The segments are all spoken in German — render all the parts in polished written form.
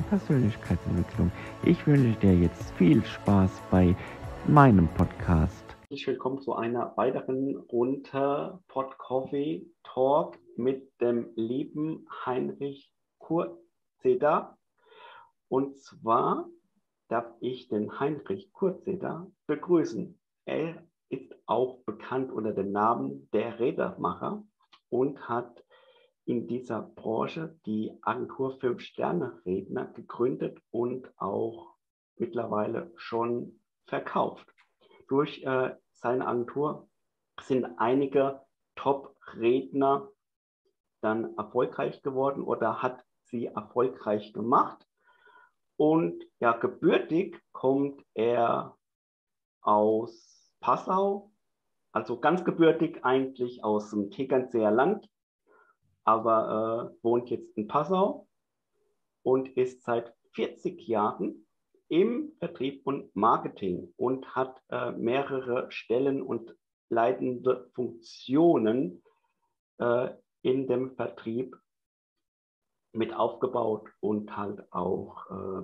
Persönlichkeitsentwicklung. Ich wünsche dir jetzt viel Spaß bei meinem Podcast. Herzlich willkommen zu einer weiteren Runde Pod Coffee Talk mit dem lieben Heinrich Kurzeder. Und zwar darf ich den Heinrich Kurzeder begrüßen. Er ist auch bekannt unter dem Namen der Rädermacher und hat in dieser Branche die Agentur 5-Sterne-Redner gegründet und auch mittlerweile schon verkauft. Durch seine Agentur sind einige Top-Redner dann erfolgreich geworden oder hat sie erfolgreich gemacht. Und ja, gebürtig kommt er aus Passau, also ganz gebürtig eigentlich aus dem Tegernseer Land, aber wohnt jetzt in Passau und ist seit 40 Jahren im Vertrieb und Marketing und hat mehrere Stellen und leitende Funktionen in dem Vertrieb mit aufgebaut und halt auch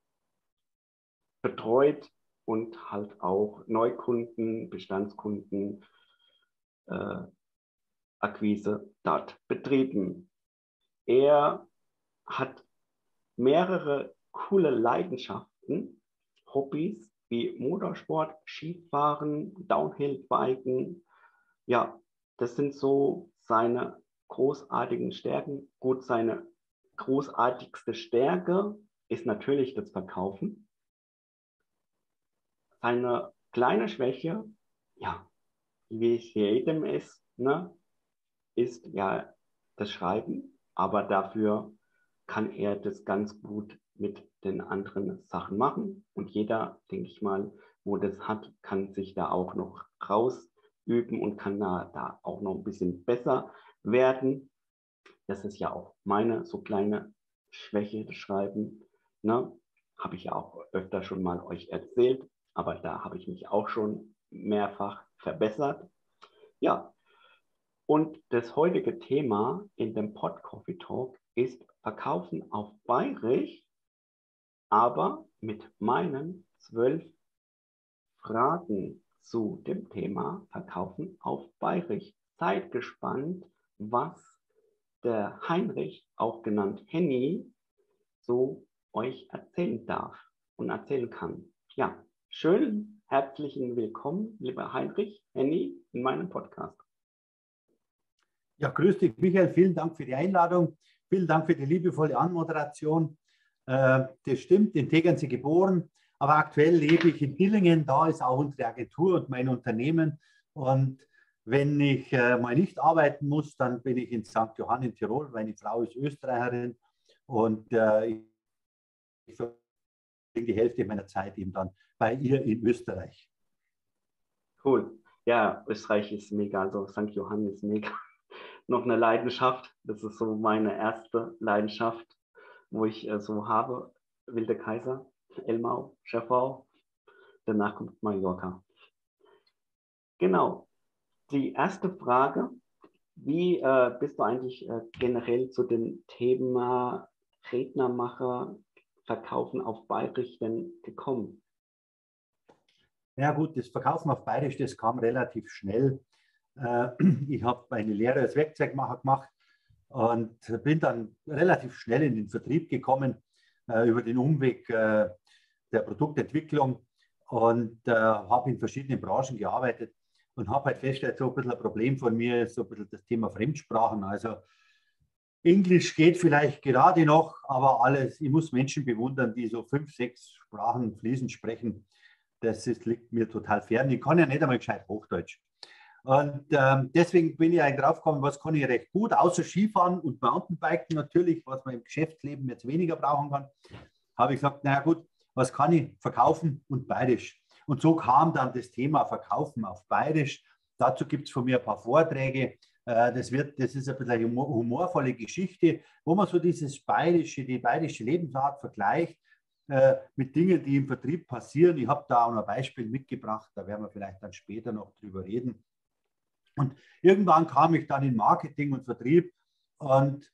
betreut und halt auch Neukunden, Bestandskunden, Akquise dort betrieben. Er hat mehrere coole Leidenschaften, Hobbys wie Motorsport, Skifahren, Downhill-Biken. Ja, das sind so seine großartigen Stärken. Gut, seine großartigste Stärke ist natürlich das Verkaufen. Seine kleine Schwäche, ja, wie es jedem ist, ne, ist ja das Schreiben, aber dafür kann er das ganz gut mit den anderen Sachen machen. Und jeder, denke ich mal, wo das hat, kann sich da auch noch rausüben und kann da auch noch ein bisschen besser werden. Das ist ja auch meine so kleine Schwäche, das Schreiben. Ne? Habe ich ja auch öfter schon mal euch erzählt, aber da habe ich mich auch schon mehrfach verbessert. Ja, und das heutige Thema in dem Pod Coffee Talk ist Verkaufen auf Bayerisch, aber mit meinen 12 Fragen zu dem Thema Verkaufen auf Bayerisch. Seid gespannt, was der Heinrich, auch genannt Henny, so euch erzählen darf und erzählen kann. Ja, schönen herzlichen Willkommen, lieber Heinrich, Henny, in meinem Podcast. Ja, grüß dich, Michael. Vielen Dank für die Einladung. Vielen Dank für die liebevolle Anmoderation. Das stimmt, in Tegernsee geboren, aber aktuell lebe ich in Dillingen. Da ist auch unsere Agentur und mein Unternehmen. Und wenn ich mal nicht arbeiten muss, dann bin ich in St. Johann in Tirol. Meine Frau ist Österreicherin und ich verbringe die Hälfte meiner Zeit eben dann bei ihr in Österreich. Cool. Ja, Österreich ist mega, also St. Johann ist mega. Noch eine Leidenschaft, das ist so meine erste Leidenschaft, wo ich so habe, Wilde Kaiser, Elmau, Schäffau, danach kommt Mallorca. Genau, die erste Frage, wie bist du eigentlich generell zu dem Thema Rednermacher, Verkaufen auf Bayerisch denn gekommen? Ja gut, das Verkaufen auf Bayerisch, das kam relativ schnell. Ich habe meine Lehre als Werkzeugmacher gemacht und bin dann relativ schnell in den Vertrieb gekommen über den Umweg der Produktentwicklung und habe in verschiedenen Branchen gearbeitet und habe halt festgestellt, so ein bisschen ein Problem von mir ist so ein bisschen das Thema Fremdsprachen. Also Englisch geht vielleicht gerade noch, aber alles, ich muss Menschen bewundern, die so 5, 6 Sprachen fließend sprechen. Liegt mir total fern. Ich kann ja nicht einmal gescheit Hochdeutsch. Und deswegen bin ich eigentlich drauf gekommen, was kann ich recht gut, außer Skifahren und Mountainbiken natürlich, was man im Geschäftsleben jetzt weniger brauchen kann, habe ich gesagt, naja gut, was kann ich verkaufen und Bayerisch. Und so kam dann das Thema Verkaufen auf Bayerisch. Dazu gibt es von mir ein paar Vorträge. Das ist ein bisschen eine humorvolle Geschichte, wo man so die bayerische Lebensart vergleicht mit Dingen, die im Vertrieb passieren. Ich habe da auch noch ein Beispiel mitgebracht, da werden wir vielleicht dann später noch drüber reden. Und irgendwann kam ich dann in Marketing und Vertrieb und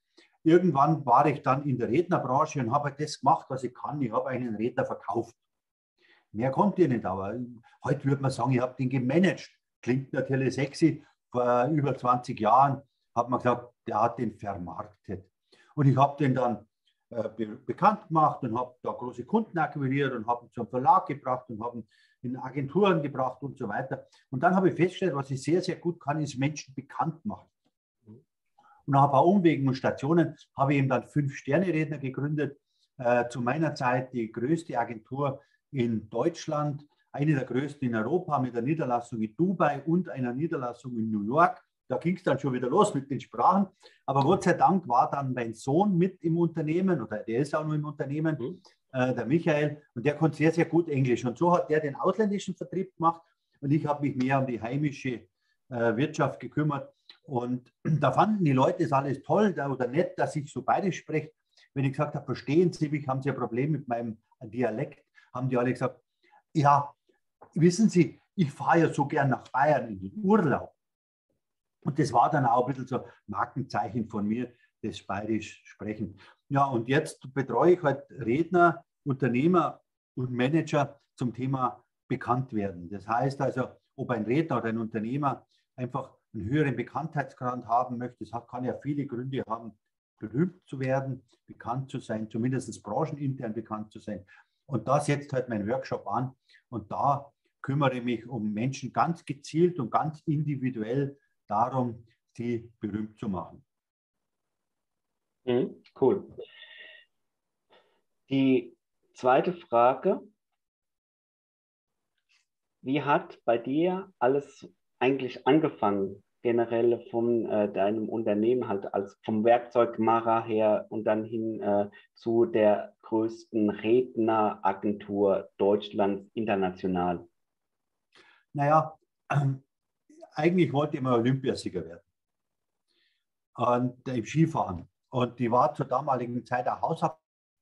irgendwann war ich dann in der Rednerbranche und habe das gemacht, was ich kann. Ich habe einen Redner verkauft. Mehr konnte ich nicht, aber heute würde man sagen, ich habe den gemanagt. Klingt natürlich sexy. Vor über 20 Jahren hat man gesagt, der hat den vermarktet. Und ich habe den dann bekannt gemacht und habe da große Kunden akquiriert und habe ihn zum Verlag gebracht und habe ihn in Agenturen gebracht und so weiter. Und dann habe ich festgestellt, was ich sehr, sehr gut kann, ist Menschen bekannt machen. Und nach ein paar Umwegen und Stationen habe ich eben dann 5-Sterne-Redner gegründet. Zu meiner Zeit die größte Agentur in Deutschland, eine der größten in Europa mit einer Niederlassung in Dubai und einer Niederlassung in New York. Da ging es dann schon wieder los mit den Sprachen. Aber Gott sei Dank war dann mein Sohn mit im Unternehmen, oder der ist auch noch im Unternehmen, der Michael, und der konnte sehr, sehr gut Englisch. Und so hat der den ausländischen Vertrieb gemacht und ich habe mich mehr um die heimische Wirtschaft gekümmert. Und da fanden die Leute es alles toll oder nett, dass ich so Bayerisch spreche. Wenn ich gesagt habe, verstehen Sie mich, haben Sie ein Problem mit meinem Dialekt, haben die alle gesagt, ja, wissen Sie, ich fahre ja so gern nach Bayern in den Urlaub. Und das war dann auch ein bisschen so ein Markenzeichen von mir, das Bayerisch sprechen. Ja, und jetzt betreue ich halt Redner, Unternehmer und Manager zum Thema bekannt werden. Das heißt also, ob ein Redner oder ein Unternehmer einfach einen höheren Bekanntheitsgrad haben möchte, das kann ja viele Gründe haben, berühmt zu werden, bekannt zu sein, zumindest branchenintern bekannt zu sein. Und da setzt halt mein Workshop an und da kümmere ich mich um Menschen ganz gezielt und ganz individuell darum, sie berühmt zu machen. Cool. Die zweite Frage: Wie hat bei dir alles eigentlich angefangen, generell von deinem Unternehmen, halt als vom Werkzeugmacher her und dann hin zu der größten Redneragentur Deutschlands international? Naja, eigentlich wollte ich mal Olympiasieger werden und im Skifahren. Und die war zur damaligen Zeit auch Hausaufgabe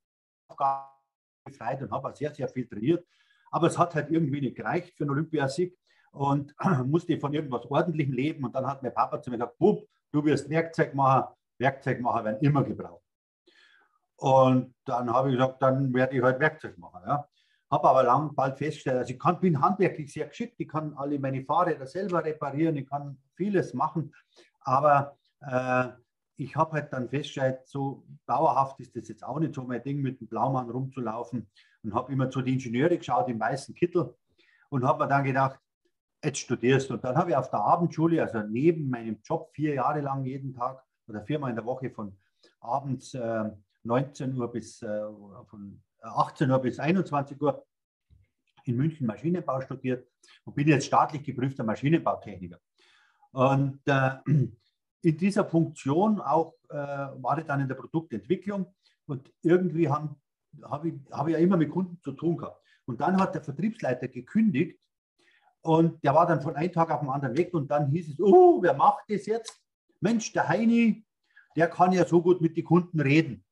befreit und habe sehr, sehr viel trainiert. Aber es hat halt irgendwie nicht gereicht für einen Olympiasieg und musste von irgendwas Ordentlichem leben. Und dann hat mein Papa zu mir gesagt, Bub, du wirst Werkzeugmacher. Werkzeugmacher werden immer gebraucht. Und dann habe ich gesagt, dann werde ich halt Werkzeugmacher. Ja. Habe aber bald festgestellt, also ich bin handwerklich sehr geschickt, ich kann alle meine Fahrräder selber reparieren, ich kann vieles machen, aber ich habe halt dann festgestellt, so dauerhaft ist das jetzt auch nicht so mein Ding, mit dem Blaumann rumzulaufen, und habe immer zu den Ingenieure geschaut im weißen Kittel und habe mir dann gedacht, jetzt studierst du. Und dann habe ich auf der Abendschule, also neben meinem Job 4 Jahre lang jeden Tag oder 4-mal in der Woche von abends 19 Uhr bis von 18 Uhr bis 21 Uhr in München Maschinenbau studiert und bin jetzt staatlich geprüfter Maschinenbautechniker. Und in dieser Funktion auch war ich dann in der Produktentwicklung und irgendwie habe ich ja immer mit Kunden zu tun gehabt. Und dann hat der Vertriebsleiter gekündigt und der war dann von einem Tag auf den anderen weg und dann hieß es, wer macht das jetzt? Mensch, der Heini, der kann ja so gut mit den Kunden reden.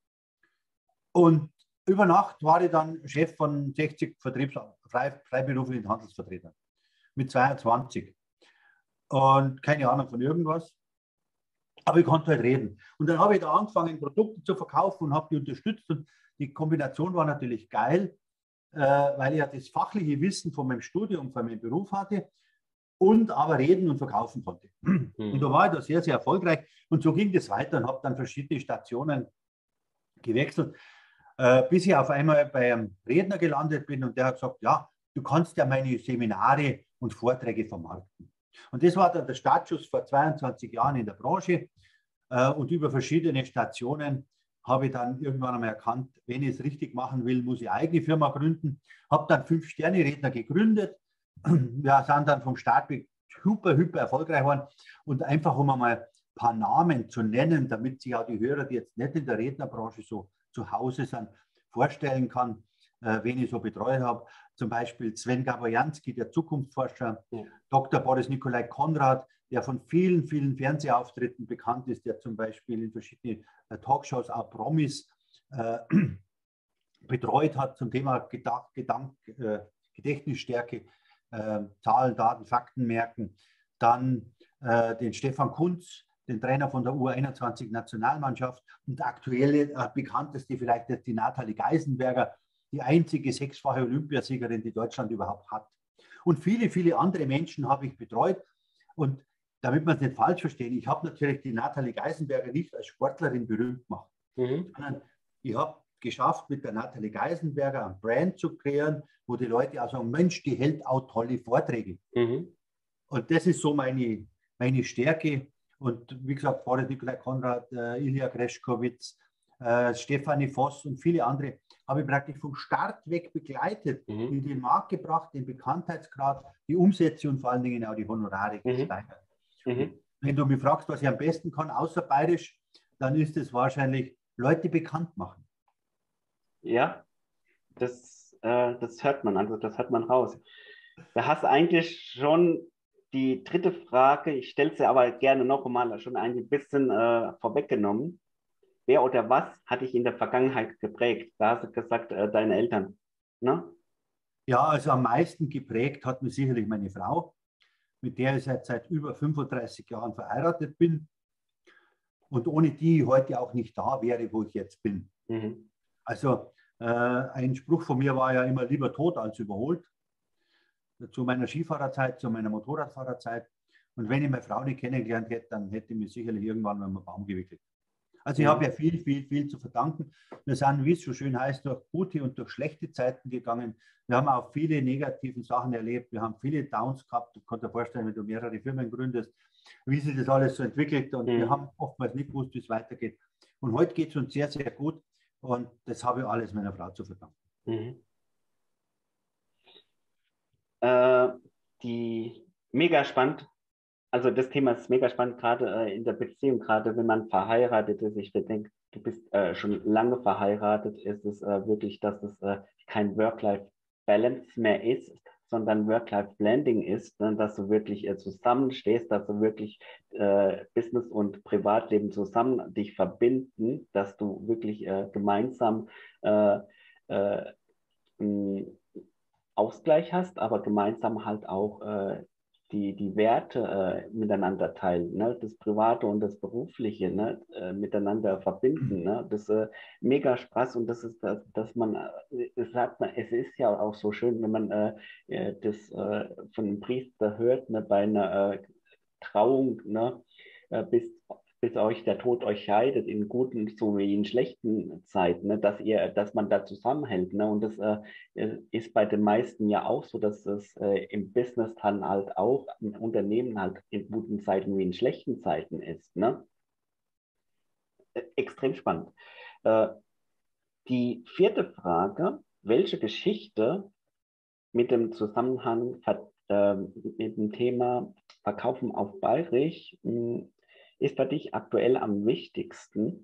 Und über Nacht war ich dann Chef von 60 freiberuflichen Handelsvertretern mit 22. Und keine Ahnung von irgendwas. Aber ich konnte halt reden. Und dann habe ich da angefangen, Produkte zu verkaufen und habe die unterstützt. Und die Kombination war natürlich geil, weil ich ja das fachliche Wissen von meinem Studium, von meinem Beruf hatte und aber reden und verkaufen konnte. Und da war ich da sehr, sehr erfolgreich. Und so ging das weiter und habe dann verschiedene Stationen gewechselt, bis ich auf einmal bei einem Redner gelandet bin und der hat gesagt, ja, du kannst ja meine Seminare und Vorträge vermarkten. Und das war dann der Startschuss vor 22 Jahren in der Branche. Und über verschiedene Stationen habe ich dann irgendwann einmal erkannt, wenn ich es richtig machen will, muss ich eine eigene Firma gründen. Habe dann 5-Sterne-Redner gegründet. Wir sind dann vom Start weg hyper erfolgreich geworden. Und einfach, um einmal ein paar Namen zu nennen, damit sich auch die Hörer, die jetzt nicht in der Rednerbranche so zu Hause sind, vorstellen kann, wen ich so betreut habe. Zum Beispiel Sven Gabojanski, der Zukunftsforscher, Dr. Boris Nikolai Konrad, der von vielen, vielen Fernsehauftritten bekannt ist, der zum Beispiel in verschiedenen Talkshows auch Promis betreut hat zum Thema Gedächtnisstärke, Zahlen, Daten, Fakten merken. Dann den Stefan Kunz, den Trainer von der U21-Nationalmannschaft und der aktuelle, bekannteste vielleicht ist die Nathalie Geisenberger, die einzige sechsfache Olympiasiegerin, die Deutschland überhaupt hat. Und viele, viele andere Menschen habe ich betreut. Und damit man es nicht falsch verstehen, ich habe natürlich die Nathalie Geisenberger nicht als Sportlerin berühmt gemacht, sondern ich habe geschafft, mit der Nathalie Geisenberger ein Brand zu kreieren, wo die Leute auch sagen, Mensch, die hält auch tolle Vorträge. Und das ist so meine Stärke. Und wie gesagt, Boris Nikolai Konrad, Ilja Greschkowitz, Stefanie Voss und viele andere habe ich praktisch vom Start weg begleitet, in den Markt gebracht, den Bekanntheitsgrad, die Umsätze und vor allen Dingen auch die Honorare gesteigert. Wenn du mich fragst, was ich am besten kann, außer Bayerisch, dann ist es wahrscheinlich Leute bekannt machen. Ja, das hört man, also das hört man raus. Da hast du eigentlich schon die dritte Frage, ich stelle sie aber gerne noch einmal, schon ein bisschen vorweggenommen. Wer oder was hat dich in der Vergangenheit geprägt? Da hast du gesagt, deine Eltern. Ne? Ja, also am meisten geprägt hat mich sicherlich meine Frau, mit der ich seit über 35 Jahren verheiratet bin und ohne die ich heute auch nicht da wäre, wo ich jetzt bin. Also ein Spruch von mir war ja immer lieber tot als überholt. Zu meiner Skifahrerzeit, zu meiner Motorradfahrerzeit. Und wenn ich meine Frau nicht kennengelernt hätte, dann hätte ich mich sicherlich irgendwann einen Baum gewickelt. Also ich habe ja viel, viel, viel zu verdanken. Wir sind, wie es so schön heißt, durch gute und durch schlechte Zeiten gegangen. Wir haben auch viele negative Sachen erlebt. Wir haben viele Downs gehabt. Du kannst dir vorstellen, wenn du mehrere Firmen gründest, wie sich das alles so entwickelt. Und wir haben oftmals nicht gewusst, wie es weitergeht. Und heute geht es uns sehr, sehr gut. Und das habe ich alles meiner Frau zu verdanken. Die mega spannend. Also das Thema ist mega spannend, gerade in der Beziehung, gerade wenn man verheiratet ist. Ich denke, du bist schon lange verheiratet. Ist es wirklich, dass es kein Work-Life-Balance mehr ist, sondern Work-Life-Blending ist, ne? Dass du wirklich zusammenstehst, dass du wirklich Business und Privatleben zusammen dich verbinden, dass du wirklich gemeinsam Ausgleich hast, aber gemeinsam halt auch die Werte miteinander teilen, ne? Das Private und das Berufliche, ne? Miteinander verbinden. Ne? Das mega Spaß und das ist, dass man, es ist ja auch so schön, wenn man das von einem Priester hört, ne? Bei einer Trauung, ne? bis euch der Tod euch scheidet, in guten sowie in schlechten Zeiten, ne? Dass man da zusammenhält. Ne? Und das ist bei den meisten ja auch so, dass es im Business dann halt auch im Unternehmen halt in guten Zeiten wie in schlechten Zeiten ist. Ne? Extrem spannend. Die vierte Frage, welche Geschichte mit dem Zusammenhang mit dem Thema Verkaufen auf Bayerisch ist für dich aktuell am wichtigsten?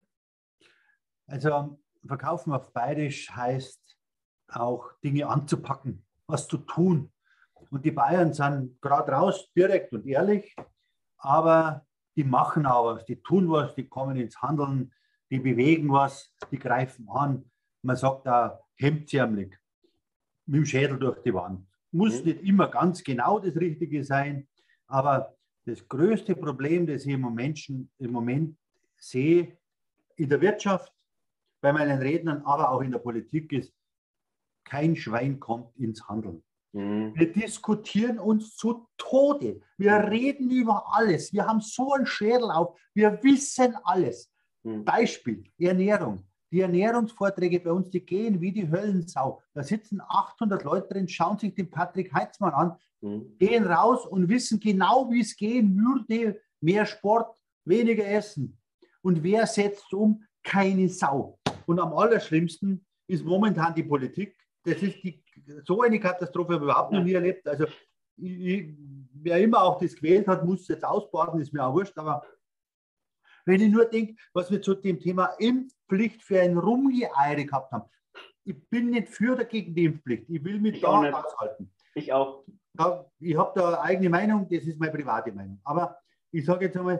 Also Verkaufen auf Bayerisch heißt auch Dinge anzupacken, was zu tun. Und die Bayern sind gerade raus direkt und ehrlich, aber die machen auch was, die tun was, die kommen ins Handeln, die bewegen was, die greifen an. Man sagt da hemdsärmelig, mit dem Schädel durch die Wand. Muss nicht immer ganz genau das Richtige sein, aber das größte Problem, das ich im Moment sehe, in der Wirtschaft, bei meinen Rednern, aber auch in der Politik ist, kein Schwein kommt ins Handeln. Wir diskutieren uns zu Tode. Wir reden über alles. Wir haben so einen Schädel auf. Wir wissen alles. Beispiel, Ernährung. Die Ernährungsvorträge bei uns, die gehen wie die Höllensau. Da sitzen 800 Leute drin, schauen sich den Patrick Heitzmann an, gehen raus und wissen genau, wie es gehen würde. Mehr Sport, weniger Essen. Und wer setzt um? Keine Sau. Und am allerschlimmsten ist momentan die Politik. Das ist so eine Katastrophe, habe ich überhaupt noch nie erlebt. Also wer immer auch das gewählt hat, muss es jetzt ausbaden, ist mir auch wurscht. Aber wenn ich nur denke, was wir zu dem Thema Impfpflicht für ein Rumgeeire gehabt haben. Ich bin nicht für oder gegen die Impfpflicht. Ich will mich da aushalten. Ich auch. Ich habe da eine eigene Meinung, das ist meine private Meinung. Aber ich sage jetzt einmal,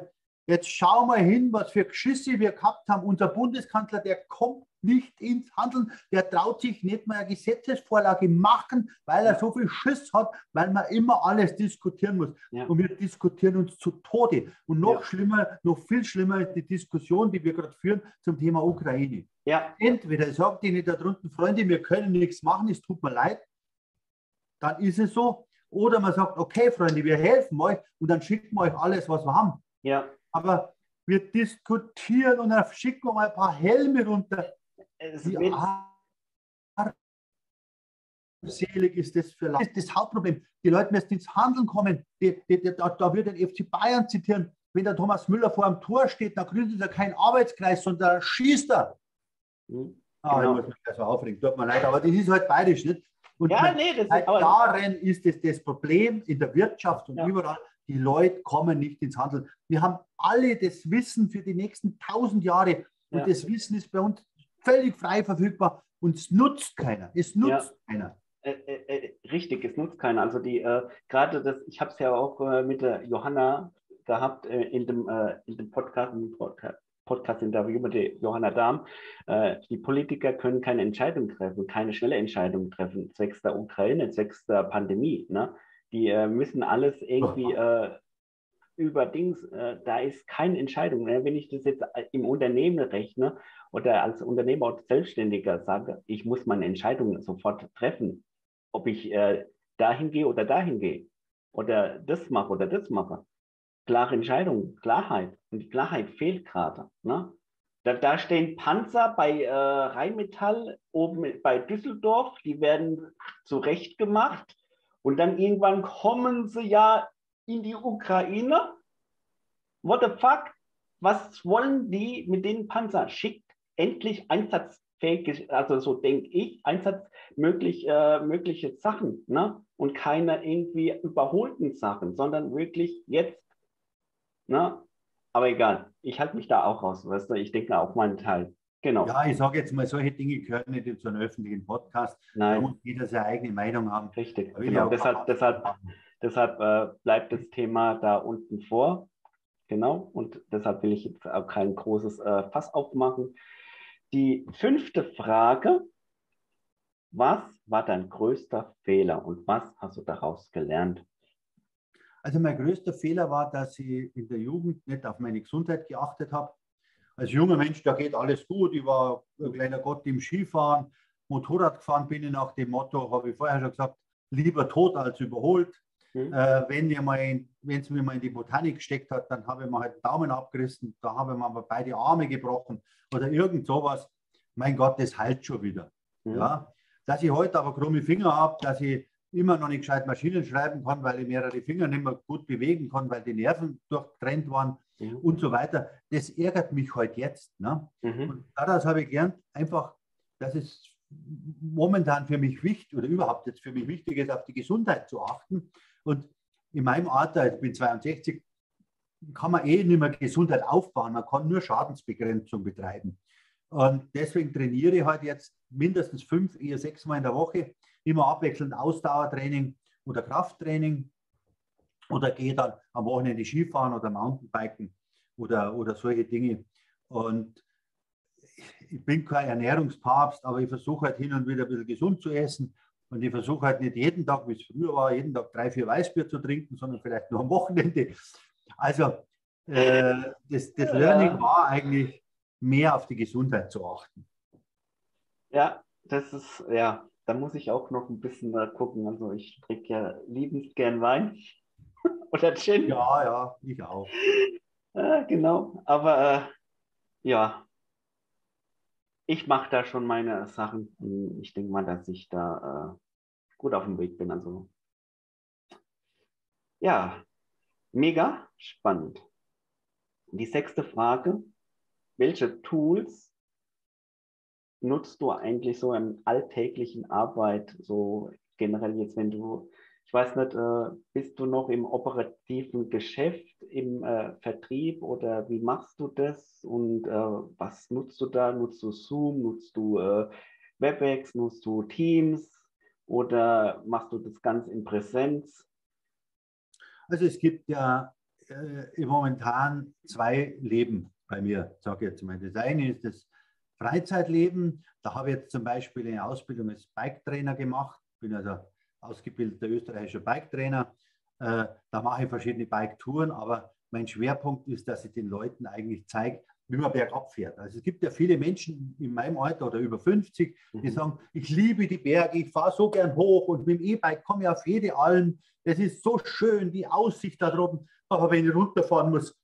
Jetzt schau mal hin, was für Geschisse wir gehabt haben. Unser Bundeskanzler, der kommt nicht ins Handeln, der traut sich nicht mal eine Gesetzesvorlage machen, weil er so viel Schiss hat, weil man immer alles diskutieren muss. Ja. Und wir diskutieren uns zu Tode. Und noch Ja. schlimmer, noch viel schlimmer ist die Diskussion, die wir gerade führen zum Thema Ukraine. Ja. Entweder sagt denen da drunten, Freunde, wir können nichts machen, es tut mir leid, dann ist es so. Oder man sagt, okay, Freunde, wir helfen euch und dann schicken wir euch alles, was wir haben. Ja. Aber wir diskutieren und dann schicken wir mal ein paar Helme runter. Wie armselig ist das für Land? Das ist das Hauptproblem. Die Leute müssen ins Handeln kommen. Da wird den FC Bayern zitieren. Wenn der Thomas Müller vor dem Tor steht, dann gründet er keinen Arbeitskreis, sondern schießt er. Genau. Ich muss mich gleich so aufregen, tut mir leid, aber das ist halt bayerisch, nicht? Und Ja, nee, das ist darin ist es das Problem in der Wirtschaft und Ja. überall. Die Leute kommen nicht ins Handeln. Wir haben alle das Wissen für die nächsten 1000 Jahre und Ja. das Wissen ist bei uns völlig frei verfügbar und es nutzt keiner. Es nutzt keiner. Richtig, es nutzt keiner. Also gerade das, ich habe es ja auch mit der Johanna gehabt in dem Podcast-Interview mit der Johanna Dahm. Die Politiker können keine Entscheidung treffen, keine schnelle Entscheidung treffen, zwecks der Ukraine, zwecks der Pandemie. Ne? Die müssen alles irgendwie über Dings, da ist keine Entscheidung. Wenn ich das jetzt im Unternehmen rechne oder als Unternehmer oder Selbstständiger sage, ich muss meine Entscheidungen sofort treffen, ob ich dahin gehe oder dahin gehe oder das mache oder das mache. Klare Entscheidung, Klarheit. Und die Klarheit fehlt gerade. Ne? Da stehen Panzer bei Rheinmetall oben bei Düsseldorf, die werden zurechtgemacht und dann irgendwann kommen sie ja in die Ukraine. What the fuck? Was wollen die mit den Panzern? Schickt endlich einsatzfähige, also so denke ich, einsatzmögliche Sachen, ne? Und keine irgendwie überholten Sachen, sondern wirklich jetzt, ne? Aber egal, ich halte mich da auch raus, weißt du, ich denke auch meinen Teil. Genau. Ja, ich sage jetzt mal, solche Dinge gehören nicht in so einen öffentlichen Podcast. Da Nein, muss jeder seine eigene Meinung haben. richtig. Da will Genau. ich auch Deshalb bleibt das Thema da unten vor. Genau. Und deshalb will ich jetzt auch kein großes Fass aufmachen. Die 5. Frage: Was war dein größter Fehler und was hast du daraus gelernt? Also mein größter Fehler war, dass ich in der Jugend nicht auf meine Gesundheit geachtet habe. Als junger Mensch, da geht alles gut. Ich war ein kleiner Gott im Skifahren, Motorrad gefahren bin ich nach dem Motto, habe ich vorher schon gesagt, lieber tot als überholt. Wenn es mir mal in die Botanik gesteckt hat, dann habe ich mir halt den Daumen abgerissen, da habe ich mir aber beide Arme gebrochen oder irgend sowas. Mein Gott, das heilt schon wieder. Ja? Dass ich heute aber krumme Finger habe, dass ich immer noch nicht gescheit Maschinen schreiben kann, weil ich mehrere Finger nicht mehr gut bewegen kann, weil die Nerven durchtrennt waren und so weiter. Das ärgert mich heute jetzt. Ne? Und daraus habe ich gelernt, einfach, dass es momentan für mich wichtig oder überhaupt jetzt für mich wichtig ist, auf die Gesundheit zu achten. Und in meinem Alter, ich bin 62, kann man nicht mehr Gesundheit aufbauen. Man kann nur Schadensbegrenzung betreiben. Und deswegen trainiere ich halt jetzt mindestens 5, eher 6 Mal in der Woche, immer abwechselnd Ausdauertraining oder Krafttraining oder gehe dann am Wochenende Skifahren oder Mountainbiken oder solche Dinge. Und ich bin kein Ernährungspapst, aber ich versuche halt hin und wieder ein bisschen gesund zu essen. Und ich versuche halt nicht jeden Tag, wie es früher war, jeden Tag 3, 4 Weißbier zu trinken, sondern vielleicht nur am Wochenende. Also das Learning war eigentlich, mehr auf die Gesundheit zu achten. Ja, das ist, ja, da muss ich auch noch ein bisschen gucken. Also ich trinke ja liebend gern Wein oder Gin. Ja, ich auch. Genau, aber ja, ich mache da schon meine Sachen. Ich denke mal, dass ich da gut auf dem Weg bin. Also ja, mega spannend. Die 6. Frage: Welche Tools nutzt du eigentlich so in alltäglichen Arbeit, so generell jetzt, wenn du, ich weiß nicht, bist du noch im operativen Geschäft, im Vertrieb oder wie machst du das und was nutzt du da? Nutzt du Zoom, nutzt du WebEx, nutzt du Teams oder machst du das ganz in Präsenz? Also es gibt ja momentan zwei Leben bei mir, sage ich jetzt mal. Das eine ist das Freizeitleben. Da habe ich jetzt zum Beispiel eine Ausbildung als Biketrainer gemacht. Bin also ausgebildeter österreichischer Biketrainer. Da mache ich verschiedene Bike-Touren, aber mein Schwerpunkt ist, dass ich den Leuten eigentlich zeige, wie man bergab fährt. Also es gibt ja viele Menschen in meinem Alter oder über 50, die sagen, ich liebe die Berge, ich fahre so gern hoch und mit dem E-Bike komme ich auf jede Alm. Das ist so schön, die Aussicht da drüben. Aber wenn ich runterfahren muss,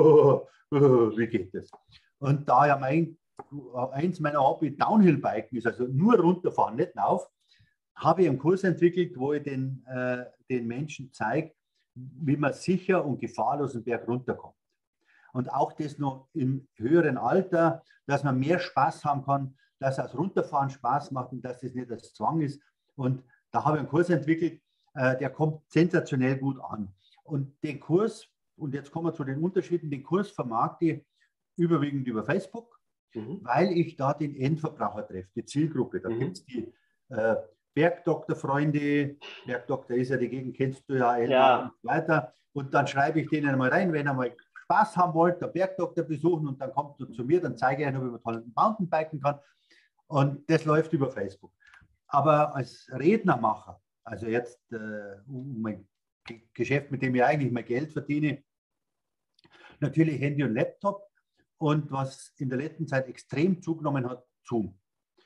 wie geht das? Und da ja eins meiner Hobby Downhill-Biken ist, also nur runterfahren, nicht rauf, habe ich einen Kurs entwickelt, wo ich den Menschen zeige, wie man sicher und gefahrlos den Berg runterkommt. Und auch das noch im höheren Alter, dass man mehr Spaß haben kann, dass das Runterfahren Spaß macht und dass das nicht als Zwang ist. Und da habe ich einen Kurs entwickelt, der kommt sensationell gut an. Und den Kurs, und jetzt kommen wir zu den Unterschieden, den Kurs vermarkte ich überwiegend über Facebook, weil ich da den Endverbraucher treffe, die Zielgruppe. Da gibt es die Bergdoktor-Freunde, Bergdoktor ist ja die Gegend, kennst du ja, und so weiter. Und dann schreibe ich denen mal rein, wenn er mal Spaß haben wollt, der Bergdoktor besuchen und dann kommt er zu mir, dann zeige ich euch, wie man toll Mountainbiken kann. Und das läuft über Facebook. Aber als Rednermacher, also jetzt um mein Geschäft, mit dem ich eigentlich mein Geld verdiene, natürlich Handy und Laptop und was in der letzten Zeit extrem zugenommen hat, Zoom.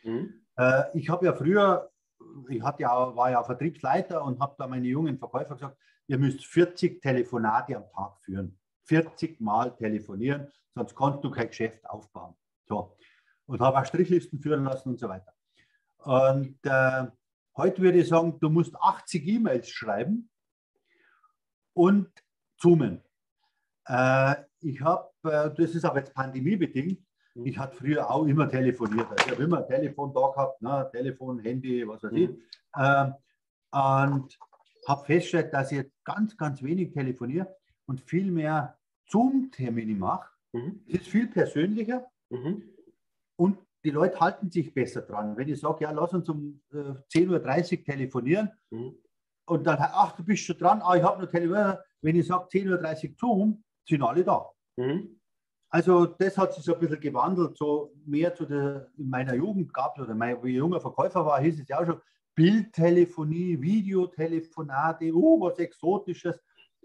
Ich habe ja früher, war ja Vertriebsleiter und habe da meine jungen Verkäufer gesagt, ihr müsst 40 Telefonate am Tag führen. 40 Mal telefonieren, sonst kannst du kein Geschäft aufbauen. So. Und habe auch Strichlisten führen lassen und so weiter. Und heute würde ich sagen, du musst 80 E-Mails schreiben und zoomen. Ich habe, das ist aber jetzt pandemiebedingt, ich hatte früher auch immer telefoniert. Also ich habe immer ein Telefon da gehabt, ne? Telefon, Handy, was weiß ich. Und habe festgestellt, dass ich jetzt ganz, ganz wenig telefoniere und viel mehr Zoom-Termine mache. Es ist viel persönlicher und die Leute halten sich besser dran. Wenn ich sage, ja, lass uns um 10:30 Uhr telefonieren und dann, ach, du bist schon dran, ich habe nur telefoniert. Wenn ich sage 10:30 Uhr Zoom, sind alle da. Also das hat sich so ein bisschen gewandelt, so mehr zu in meiner Jugend gab es, oder wie ich junger Verkäufer war, hieß es ja auch schon, Bildtelefonie, Videotelefonate, was Exotisches,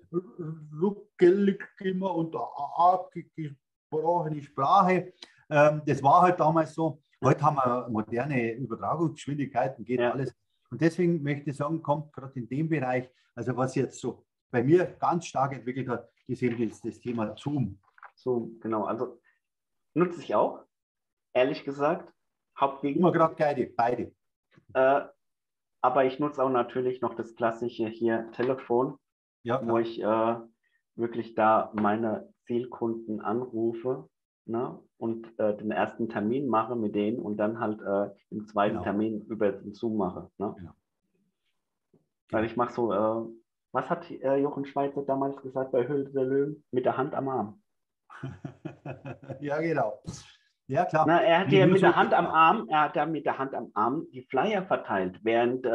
ruckelig immer und abgesprochene Sprache. Das war halt damals so. Heute haben wir moderne Übertragungsgeschwindigkeiten, geht alles. Und deswegen möchte ich sagen, kommt gerade in dem Bereich, also was jetzt so bei mir ganz stark entwickelt hat, ist eben das Thema Zoom. Zoom, genau. Also nutze ich auch, ehrlich gesagt. Immer gerade beide. Aber ich nutze auch natürlich noch das klassische hier Telefon, wo ich wirklich da meine Zielkunden anrufe, ne, und den ersten Termin mache mit denen und dann halt im zweiten Termin über den Zoom mache. Ne? Weil ich mache so, was hat Jochen Schweizer damals gesagt bei Höhle der Löwen? Mit der Hand am Arm. Ja, genau. Ja, klar. Na, er hat ja mit der Hand am Arm, die Flyer verteilt, während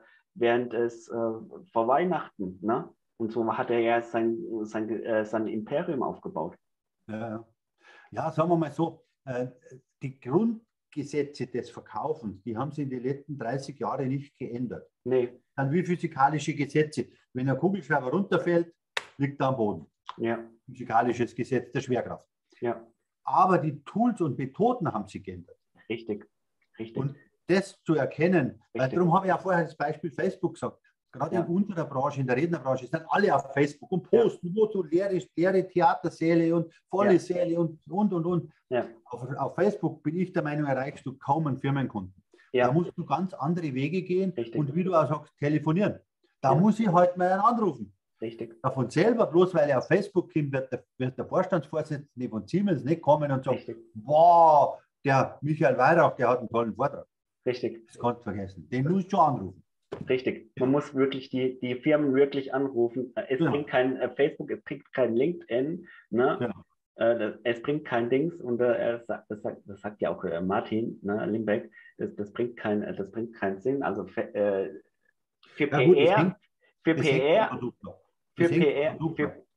es vor Weihnachten, ne? Und so hat er ja sein Imperium aufgebaut. Ja, sagen wir mal so, die Grundgesetze des Verkaufens, die haben sich in den letzten 30 Jahren nicht geändert. Nee. Dann wie physikalische Gesetze. Wenn ein Kugelschreiber runterfällt, liegt er am Boden. Ja. Physikalisches Gesetz der Schwerkraft. Ja. Aber die Tools und Methoden haben sich geändert. Richtig. Und das zu erkennen, weil darum habe ich ja vorher das Beispiel Facebook gesagt, gerade in unserer Branche, in der Rednerbranche, sind alle auf Facebook und posten, wo so leere Theatersäle und volle Säle und. Ja. Auf Facebook bin ich der Meinung, erreichst du kaum einen Firmenkunden. Ja. Da musst du ganz andere Wege gehen. Richtig. Und wie du auch sagst, telefonieren. Da muss ich halt mal einen anrufen. Richtig. Davon selber, bloß weil er auf Facebook kommt, wird der Vorstandsvorsitzende von Siemens nicht kommen und sagen, wow, der Michael Weirach, der hat einen tollen Vortrag. Richtig. Das kannst du vergessen. Den musst du schon anrufen. Richtig. Man muss wirklich die Firmen wirklich anrufen. Es bringt kein Facebook, es bringt kein LinkedIn, ne? Es bringt kein Dings und das sagt ja auch Martin, ne, Limbeck, das bringt keinen Sinn. Also für PR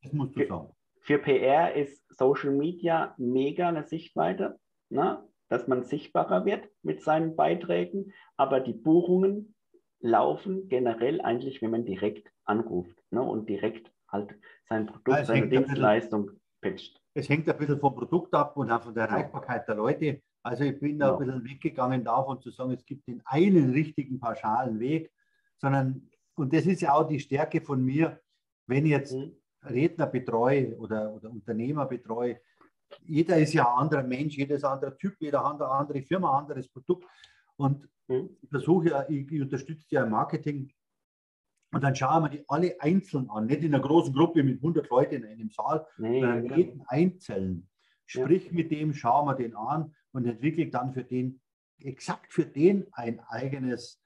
Das musst du sagen. Für PR ist Social Media mega eine Sichtweite, ne? Dass man sichtbarer wird mit seinen Beiträgen, aber die Buchungen laufen generell eigentlich, wenn man direkt anruft, ne? Und direkt halt sein Produkt, Es seine hängt ein bisschen, Dienstleistung pitcht. es hängt ein bisschen vom Produkt ab und auch von der Genau. Erreichbarkeit der Leute. Also ich bin da ein Genau. bisschen weggegangen davon zu sagen, es gibt den einen richtigen pauschalen Weg, sondern, und das ist ja auch die Stärke von mir, wenn ich jetzt Mhm. Redner betreue oder Unternehmer betreue, jeder ist ja ein anderer Mensch, jeder ist ein anderer Typ, jeder hat eine andere Firma, ein anderes Produkt. Und Mhm. ich versuche ja, ich unterstütze ja im Marketing und dann schauen wir die alle einzeln an, nicht in einer großen Gruppe mit 100 Leuten in einem Saal, Nee, sondern ja, jeden einzeln. ja. Sprich mit dem, schauen wir den an und entwickelt dann für den, exakt für den ein eigenes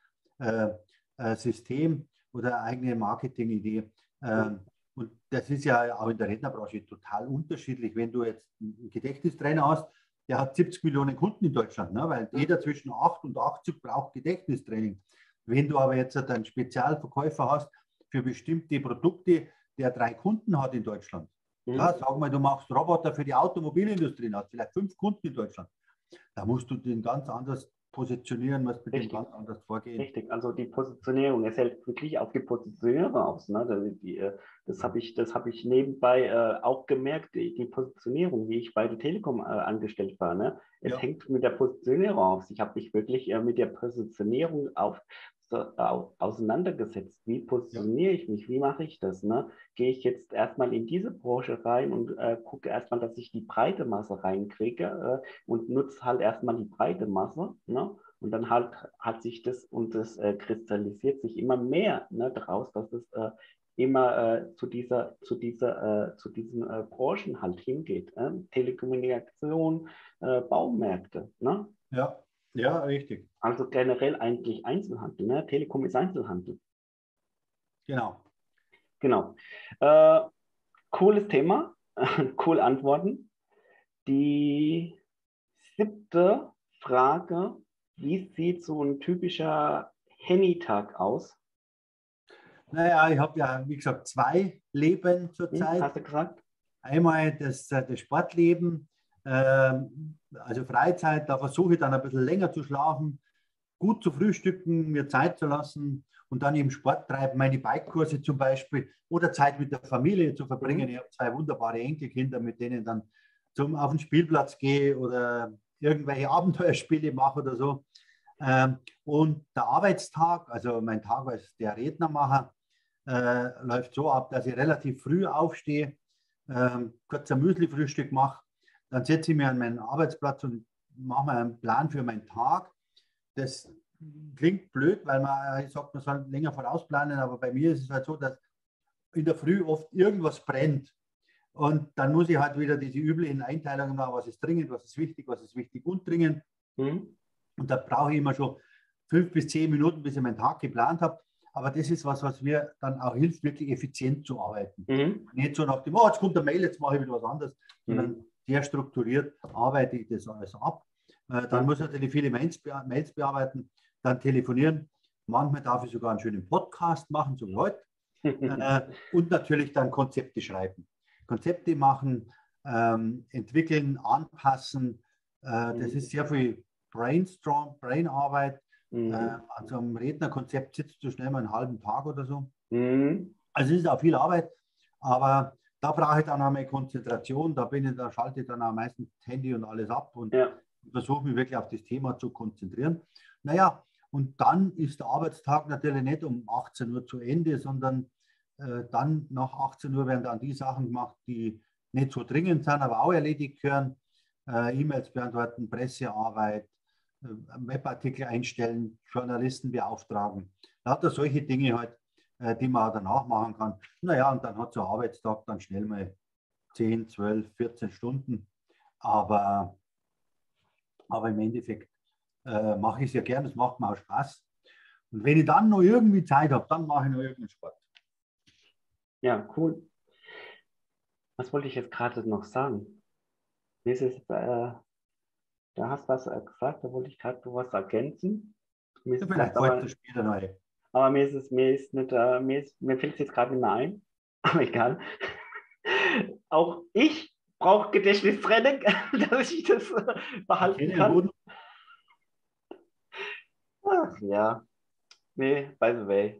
System oder eine eigene Marketingidee. Und das ist ja auch in der Rednerbranche total unterschiedlich. Wenn du jetzt einen Gedächtnistrainer hast, der hat 70 Millionen Kunden in Deutschland, ne? Weil jeder zwischen 8 und 80 braucht Gedächtnistraining. Wenn du aber jetzt einen Spezialverkäufer hast für bestimmte Produkte, der 3 Kunden hat in Deutschland, ja, sag mal, du machst Roboter für die Automobilindustrie, hast vielleicht 5 Kunden in Deutschland, da musst du den ganz anders positionieren, musst mit dem Richtig. ganz anders vorgehen. Richtig, also die Positionierung, es hält wirklich auf die Positionierung aus. Ne? Das habe ich nebenbei auch gemerkt, die Positionierung, wie ich bei der Telekom angestellt war. Ne? Es Ja. hängt mit der Positionierung aus. Ich habe mich wirklich mit der Positionierung auseinandergesetzt. Wie positioniere ich mich? Wie mache ich das? Ne? Gehe ich jetzt erstmal in diese Branche rein und gucke erstmal, dass ich die breite Masse reinkriege und nutze halt erstmal die breite Masse. Ne? Und dann halt hat sich das und das kristallisiert sich immer mehr, ne, daraus, dass es immer zu diesen Branchen halt hingeht. Telekommunikation, Baumärkte. Ne? Ja, ja, richtig. Also generell eigentlich Einzelhandel. Ne? Telekom ist Einzelhandel. Genau. Genau. Cooles Thema, cool Antworten. Die 7. Frage: Wie sieht so ein typischer Henny-Tag aus? Naja, ich habe ja, wie gesagt, 2 Leben zurzeit. Hast du gesagt? Einmal das Sportleben, also Freizeit, da versuche ich dann ein bisschen länger zu schlafen, gut zu frühstücken, mir Zeit zu lassen und dann eben Sport treiben, meine Bikekurse zum Beispiel oder Zeit mit der Familie zu verbringen. Ich habe 2 wunderbare Enkelkinder, mit denen dann auf den Spielplatz gehe oder irgendwelche Abenteuerspiele mache oder so. Und der Arbeitstag, also mein Tag als der Rednermacher, läuft so ab, dass ich relativ früh aufstehe, kurz ein Müsli-Frühstück mache, dann setze ich mich an meinen Arbeitsplatz und mache mir einen Plan für meinen Tag. Das klingt blöd, weil man sagt, man soll länger vorausplanen, aber bei mir ist es halt so, dass in der Früh oft irgendwas brennt. Und dann muss ich halt wieder diese üblichen Einteilungen machen, was ist dringend, was ist wichtig und dringend. Mhm. Und da brauche ich immer schon 5 bis 10 Minuten, bis ich meinen Tag geplant habe. Aber das ist was mir dann auch hilft, wirklich effizient zu arbeiten. Mhm. Nicht so nach dem, oh, jetzt kommt eine Mail, jetzt mache ich wieder was anderes, sondern Mhm. sehr strukturiert arbeite ich das alles ab. Dann muss ich natürlich viele Mails bearbeiten, dann telefonieren. Manchmal darf ich sogar einen schönen Podcast machen, so wie heute. Und natürlich dann Konzepte schreiben. Konzepte machen, entwickeln, anpassen. Das ist sehr viel Brainarbeit. An so einem Rednerkonzept sitzt du schnell mal einen halben Tag oder so. Mhm. Also es ist auch viel Arbeit, aber da brauche ich dann auch mehr Konzentration. Da schalte ich dann auch meistens das Handy und alles ab und versuche mich wirklich auf das Thema zu konzentrieren. Naja, und dann ist der Arbeitstag natürlich nicht um 18 Uhr zu Ende, sondern dann nach 18 Uhr werden dann die Sachen gemacht, die nicht so dringend sind, aber auch erledigt gehören. E-Mails beantworten, Pressearbeit, Webartikel einstellen, Journalisten beauftragen. Lauter solche Dinge halt, die man danach machen kann. Naja, und dann hat so ein Arbeitstag dann schnell mal 10, 12, 14 Stunden. Aber im Endeffekt mache ich es ja gern, es macht mir auch Spaß. Und wenn ich dann noch irgendwie Zeit habe, dann mache ich noch irgendeinen Sport. Ja, cool. Was wollte ich jetzt gerade noch sagen? Mir ist es, da hast du was gesagt, da wollte ich gerade was ergänzen. Mir ist Ja, es vielleicht jetzt fällt das später noch ein. aber mir fällt es jetzt gerade nicht mehr ein. Aber egal. Auch ich brauche Gedächtnistraining, dass ich das behalten kann. Ach, ja, nee, by the way.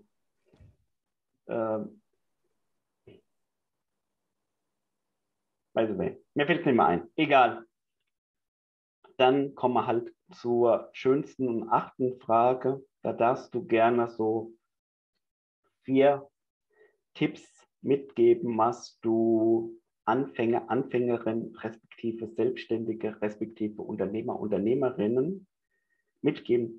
By the way. Mir fällt es nicht mehr ein. Egal. Dann kommen wir halt zur schönsten und 8. Frage. Da darfst du gerne so 4 Tipps mitgeben, was du Anfänger, Anfängerinnen, respektive Selbstständige, respektive Unternehmer, Unternehmerinnen mitgeben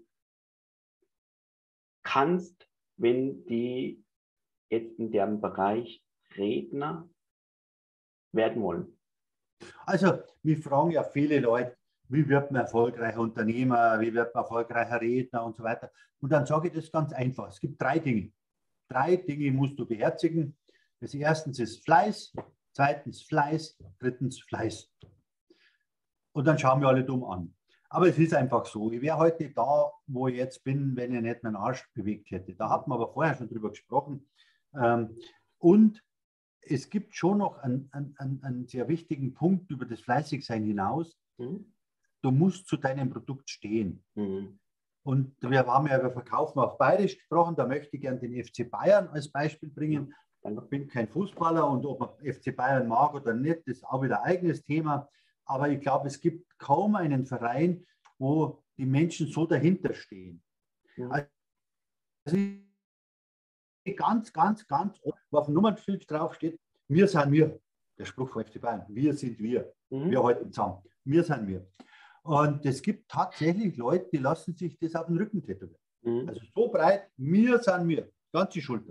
kannst, wenn die jetzt in dem Bereich Redner werden wollen. Also, mich fragen ja viele Leute, wie wird man erfolgreicher Unternehmer, wie wird man erfolgreicher Redner und so weiter. Und dann sage ich das ganz einfach. Es gibt 3 Dinge. 3 Dinge musst du beherzigen. Das erstens ist Fleiß, zweitens Fleiß, drittens Fleiß. Und dann schauen wir alle dumm an. Aber es ist einfach so. Ich wäre heute da, wo ich jetzt bin, wenn ich nicht meinen Arsch bewegt hätte. Da hatten wir aber vorher schon drüber gesprochen. Und es gibt schon noch einen sehr wichtigen Punkt über das Fleißigsein hinaus. Du musst zu deinem Produkt stehen. Und wir haben ja über Verkaufen auf Bayerisch gesprochen. Da möchte ich gerne den FC Bayern als Beispiel bringen. Ich bin kein Fußballer und ob man FC Bayern mag oder nicht, ist auch wieder ein eigenes Thema. Aber ich glaube, es gibt kaum einen Verein, wo die Menschen so dahinter stehen. Also ganz, wo auf dem Nummernschild draufsteht, wir sind wir. Der Spruch von FC Bayern, wir sind wir. Wir halten zusammen. Wir sind wir. Und es gibt tatsächlich Leute, die lassen sich das auf den Rücken tätowieren. Also so breit, wir sind wir. Ganze Schulter.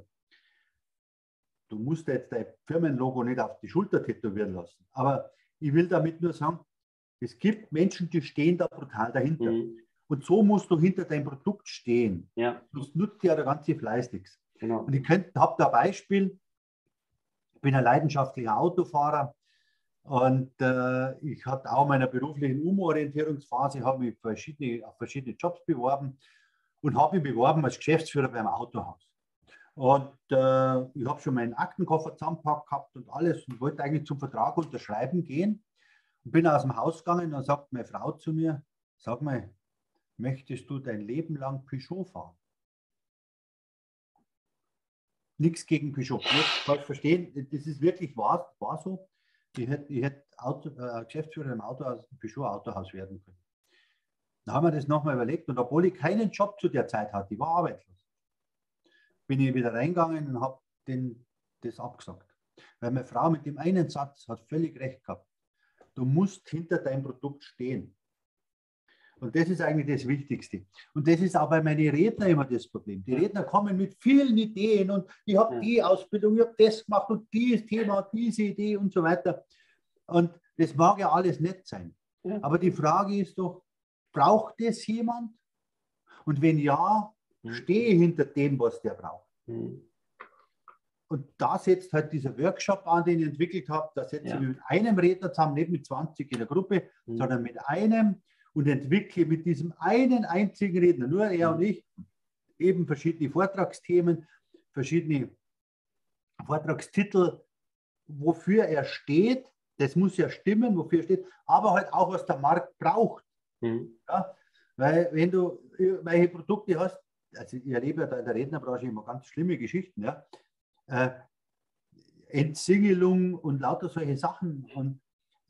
Du musst jetzt dein Firmenlogo nicht auf die Schulter tätowieren lassen. Aber ich will damit nur sagen, es gibt Menschen, die stehen da brutal dahinter. Und so musst du hinter deinem Produkt stehen. Ja. Sonst nutzt ja der ganze Fleiß nichts. Genau. Und ich habe da ein Beispiel. Ich bin ein leidenschaftlicher Autofahrer und ich hatte auch in meiner beruflichen Umorientierungsphase, habe mich auf verschiedene Jobs beworben und habe mich beworben als Geschäftsführer beim Autohaus. Und ich habe schon meinen Aktenkoffer zusammengepackt gehabt und alles und wollte eigentlich zum Vertrag unterschreiben gehen. Und bin aus dem Haus gegangen und dann sagt meine Frau zu mir, sag mal, möchtest du dein Leben lang Peugeot fahren? Nichts gegen Peugeot. Nicht falsch verstehen, das ist wirklich wahr, war so. Ich hätte Geschäftsführer im Peugeot-Autohaus werden können. Da haben wir das nochmal überlegt und obwohl ich keinen Job zu der Zeit hatte, ich war arbeitslos, bin ich wieder reingegangen und habe das abgesagt. Weil meine Frau mit dem einen Satz hat völlig recht gehabt. Du musst hinter deinem Produkt stehen. Und das ist eigentlich das Wichtigste. Und das ist auch bei meinen Rednern immer das Problem. Die Redner kommen mit vielen Ideen und ich habe die Ausbildung, ich habe das gemacht und dieses Thema, diese Idee und so weiter. Und das mag ja alles nett sein. Ja. Aber die Frage ist doch, braucht das jemand? Und wenn ja, stehe hinter dem, was der braucht. Und da setzt halt dieser Workshop an, den ich entwickelt habe. Da setze ich mit einem Redner zusammen, nicht mit 20 in der Gruppe, sondern mit einem und entwickle mit diesem einen einzigen Redner, nur er und ich, eben verschiedene Vortragsthemen, verschiedene Vortragstitel, wofür er steht. Das muss ja stimmen, wofür er steht, aber halt auch, was der Markt braucht. Ja? Weil wenn du welche Produkte hast, also ich erlebe ja da in der Rednerbranche immer ganz schlimme Geschichten, ja. Entsingelung und lauter solche Sachen und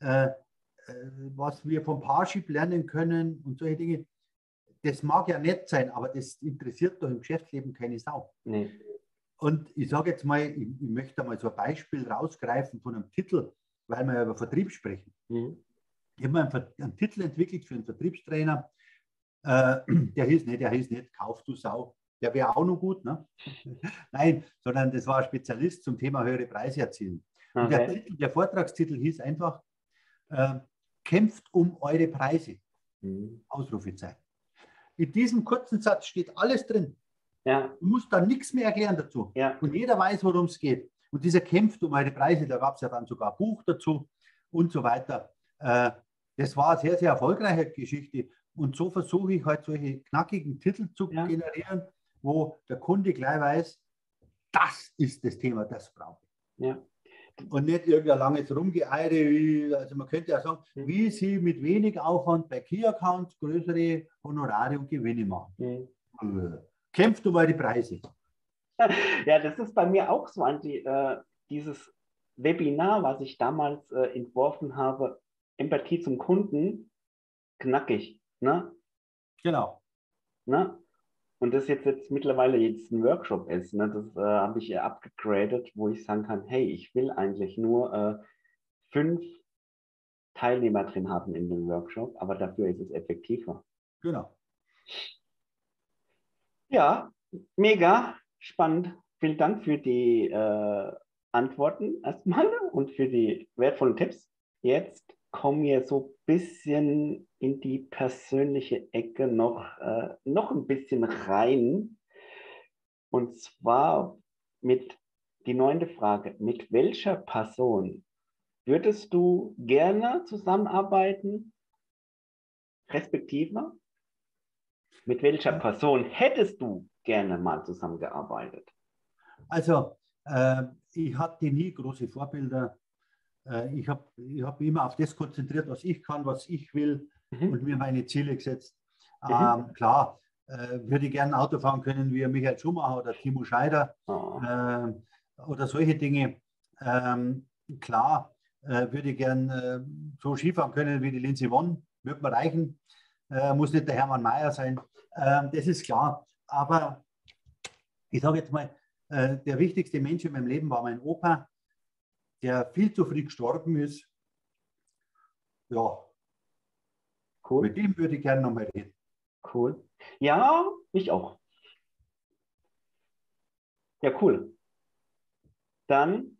was wir vom Parship lernen können und solche Dinge, das mag ja nett sein, aber das interessiert doch im Geschäftsleben keine Sau. Nee. Und ich sage jetzt mal, ich möchte mal so ein Beispiel rausgreifen von einem Titel, weil wir ja über Vertrieb sprechen. Ich habe mal einen Titel entwickelt für einen Vertriebstrainer, der hieß nicht Kauf du Sau. Der wäre auch noch gut, ne? Nein, sondern das war ein Spezialist zum Thema höhere Preise erzielen. Okay. Und der Vortragstitel hieß einfach, kämpft um eure Preise. Ausrufezeichen. In diesem kurzen Satz steht alles drin. Ja. Du musst da nichts mehr erklären dazu. Ja. Und jeder weiß, worum es geht. Und dieser kämpft um eure Preise, da gab es ja dann sogar ein Buch dazu und so weiter. Das war eine sehr, sehr erfolgreiche Geschichte. Und so versuche ich halt solche knackigen Titel zu generieren, wo der Kunde gleich weiß, das ist das Thema, das brauche ich. Ja. und nicht irgendein langes Rumgeeire, also man könnte ja sagen, wie Sie mit wenig Aufwand bei Key-Accounts größere Honorare und Gewinne machen. Kämpfst du mal die Preise. Ja, das ist bei mir auch so, dieses Webinar, was ich damals entworfen habe, Empathie zum Kunden, knackig, ne? Genau. Ne? Und das jetzt mittlerweile jetzt ein Workshop ist, ne? Das habe ich abgegradet, wo ich sagen kann, hey, ich will eigentlich nur 5 Teilnehmer drin haben in dem Workshop, aber dafür ist es effektiver. Genau. Ja, mega spannend. Vielen Dank für die Antworten erstmal und für die wertvollen Tipps. Jetzt kommen wir so ein bisschen in die persönliche Ecke noch ein bisschen rein. Und zwar mit die 9. Frage. Mit welcher Person würdest du gerne zusammenarbeiten, respektive mit welcher Person hättest du gerne mal zusammengearbeitet? Also, ich hatte nie große Vorbilder. Ich hab immer auf das konzentriert, was ich kann, was ich will und mir meine Ziele gesetzt. Klar, würde ich gerne Auto fahren können wie Michael Schumacher oder Timo Scheider oder solche Dinge. Klar, würde ich gerne so Skifahren können wie die Lindsey Vonn, würde mir reichen. Muss nicht der Hermann Mayer sein. Das ist klar. Aber ich sage jetzt mal, der wichtigste Mensch in meinem Leben war mein Opa, der viel zu früh gestorben ist. Ja, Cool. Mit dem würde ich gerne nochmal reden. Cool. Ja, ich auch. Ja, cool. Dann,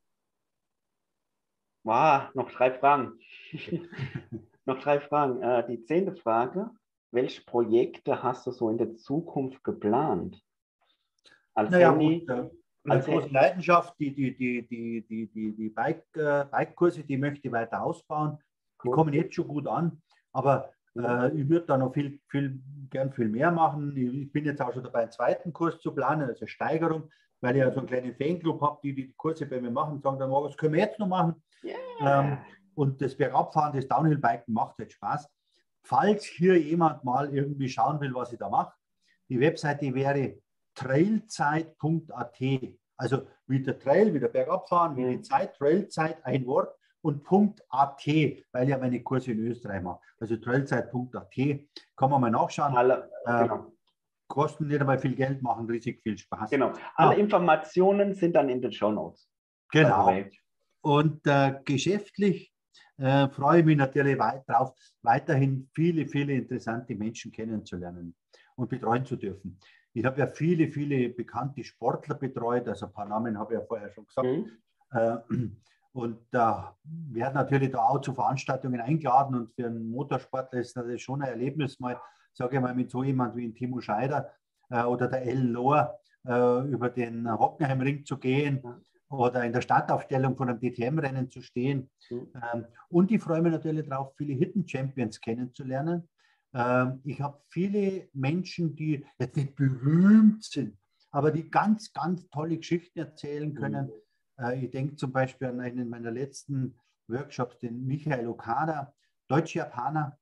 noch 3 Fragen. Noch 3 Fragen. Die 10. Frage. Welche Projekte hast du so in der Zukunft geplant? Als Naja, Handy? gut, meine große Leidenschaft, die Bike-Kurse, die möchte ich weiter ausbauen. Die kommen jetzt schon gut an, aber ich würde da noch gern viel mehr machen. Ich bin jetzt auch schon dabei, einen zweiten Kurs zu planen, also Steigerung, weil ich ja so einen kleinen Fanclub habe, die Kurse bei mir machen, sagen dann, was können wir jetzt noch machen? Yeah. Und das Bergabfahren, das Downhill-Biken macht halt Spaß. Falls hier jemand mal irgendwie schauen will, was ich da mache, die Webseite wäre trailzeit.at. Also wie der Trail, wie der Bergabfahren, wie die Zeit, Trailzeit, ein Wort und .at, weil ich ja meine Kurse in Österreich mache. Also trailzeit.at, kann man mal nachschauen. Genau. Kosten nicht einmal viel Geld, machen riesig viel Spaß. Genau. Alle Informationen sind dann in den Shownotes. Genau. Und geschäftlich freue ich mich natürlich darauf, weiterhin viele, viele interessante Menschen kennenzulernen und betreuen zu dürfen. Ich habe ja viele, viele bekannte Sportler betreut, also ein paar Namen habe ich ja vorher schon gesagt. Und werden natürlich da auch zu Veranstaltungen eingeladen und für einen Motorsportler ist das schon ein Erlebnis, mal, sage ich mal, mit so jemand wie Timo Scheider oder der Ellen Lohr über den Hockenheimring zu gehen oder in der Startaufstellung von einem DTM-Rennen zu stehen. Und ich freue mich natürlich darauf, viele Hidden Champions kennenzulernen. Ich habe viele Menschen, die jetzt nicht berühmt sind, aber die ganz, ganz tolle Geschichten erzählen können. Ich denke zum Beispiel an einen meiner letzten Workshops, den Michael Okada, Deutsch-Japaner,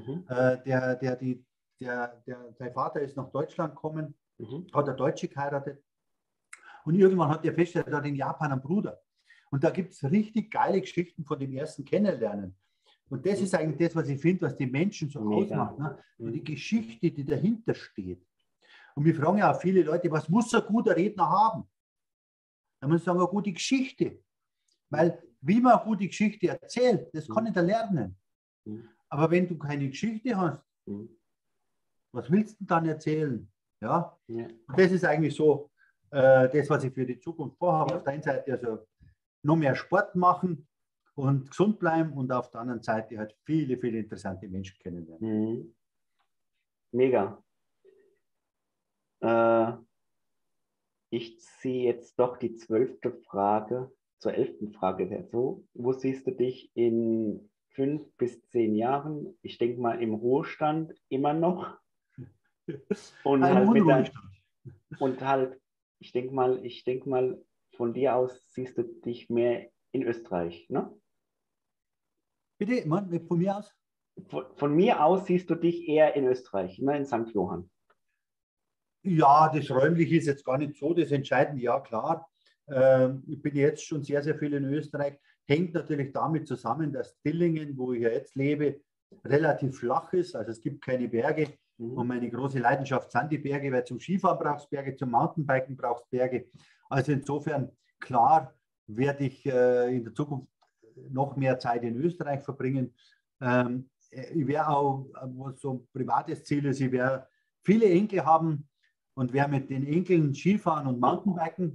sein Vater ist nach Deutschland gekommen, hat eine Deutsche geheiratet und irgendwann hat er festgestellt, er hat in Japan einen Bruder. Und da gibt es richtig geile Geschichten von dem ersten Kennenlernen. Und das ist eigentlich das, was ich finde, was die Menschen so ausmacht. Ne? Und die Geschichte, die dahinter steht. Und wir fragen ja auch viele Leute, was muss ein guter Redner haben? Da muss ich sagen, eine gute Geschichte. Weil wie man eine gute Geschichte erzählt, das kann ich da lernen. Aber wenn du keine Geschichte hast, was willst du dann erzählen? Ja? Und das ist eigentlich so das, was ich für die Zukunft vorhabe. Auf der einen Seite also noch mehr Sport machen und gesund bleiben und auf der anderen Seite halt viele, viele interessante Menschen kennenlernen. Mega. Ich ziehe jetzt doch die 12. Frage zur 11. Frage dazu. Wo siehst du dich in 5 bis 10 Jahren? Ich denke mal im Ruhestand immer noch. Und ich denke mal, von dir aus siehst du dich mehr in Österreich, ne? Bitte, Mann, von mir aus? Von mir aus siehst du dich eher in Österreich, ne? In St. Johann. Ja, das Räumliche ist jetzt gar nicht so das Entscheidende. Ja, klar. Ich bin jetzt schon sehr, sehr viel in Österreich. Hängt natürlich damit zusammen, dass Dillingen, wo ich ja jetzt lebe, relativ flach ist. Also es gibt keine Berge. Und meine große Leidenschaft sind die Berge, weil zum Skifahren brauchst du Berge, zum Mountainbiken brauchst du Berge. Also insofern, klar, werde ich in der Zukunft noch mehr Zeit in Österreich verbringen. Ich werde auch, was so ein privates Ziel ist, ich werde viele Enkel haben und werde mit den Enkeln Skifahren und Mountainbiken.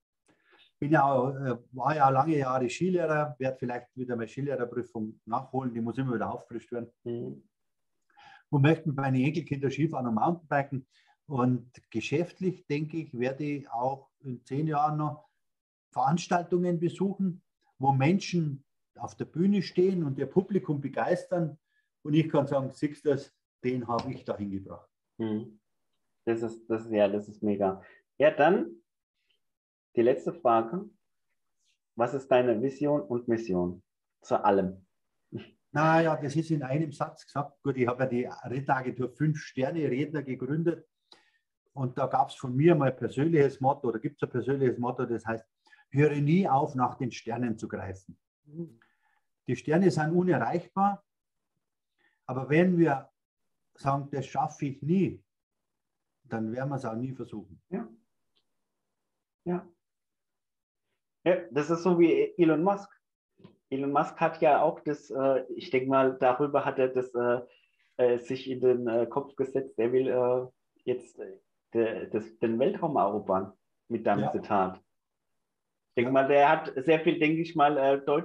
War ja auch lange Jahre Skilehrer, werde vielleicht wieder meine Skilehrerprüfung nachholen, die muss immer wieder auffrischt werden. Und möchte mit meinen Enkelkindern Skifahren und Mountainbiken. Und geschäftlich, denke ich, werde ich auch in 10 Jahren noch Veranstaltungen besuchen, wo Menschen auf der Bühne stehen und ihr Publikum begeistern. Und ich kann sagen, siehst du das, den habe ich dahin gebracht. Das ist mega. Ja, dann die letzte Frage. Was ist deine Vision und Mission zu allem? Naja, das ist in einem Satz gesagt. Gut, ich habe ja die Redneragentur 5 Sterne Redner gegründet. Und da gab es von mir mal ein persönliches Motto, oder gibt es ein persönliches Motto, das heißt, höre nie auf, nach den Sternen zu greifen. Die Sterne sind unerreichbar, aber wenn wir sagen, das schaffe ich nie, dann werden wir es auch nie versuchen. Ja. Ja. Ja, das ist so wie Elon Musk. Elon Musk hat ja auch das, ich denke mal, darüber hat er das sich in den Kopf gesetzt, er will jetzt den Weltraum erobern mit deinem Zitat. Ich denke mal, der hat sehr viel, denke ich mal,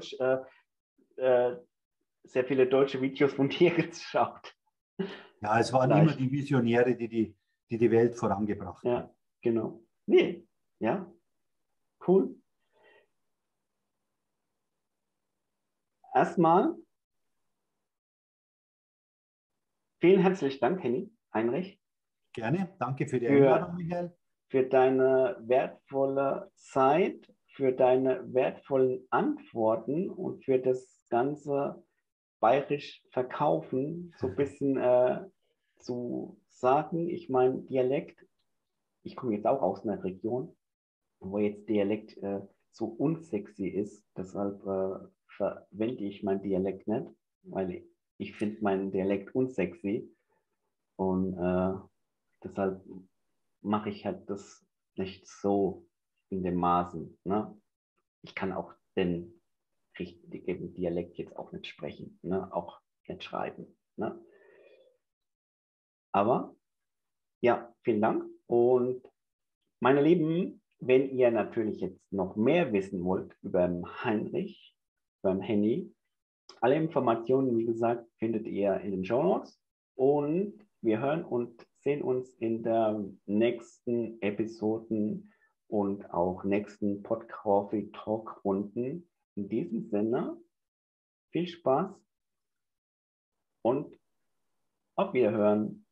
sehr viele deutsche Videos von dir geschaut. Ja, es waren immer die Visionäre, die Welt vorangebracht haben. Ja, genau. Nee, ja, cool. Erstmal vielen herzlichen Dank, Heinrich. Gerne, danke für die Einladung, Michael. Für deine wertvolle Zeit, für deine wertvollen Antworten und für das ganze bayerisch Verkaufen, so ein bisschen zu sagen. Ich meine, Dialekt, ich komme jetzt auch aus einer Region, wo jetzt Dialekt so unsexy ist, deshalb verwende ich meinen Dialekt nicht, weil ich finde meinen Dialekt unsexy und deshalb mache ich halt das nicht so in dem Maßen. Ne? Ich kann auch den richtigen Dialekt jetzt auch nicht sprechen, ne? Auch nicht schreiben. Ne? Aber ja, vielen Dank. Und meine Lieben, wenn ihr natürlich jetzt noch mehr wissen wollt über Heinrich, beim Henny, alle Informationen, wie gesagt, findet ihr in den Shownotes. Und wir hören und sehen uns in der nächsten Episoden und auch nächsten Pod-Coffee-Talk-Runden. In diesem Sinne, viel Spaß und auf Wiederhören.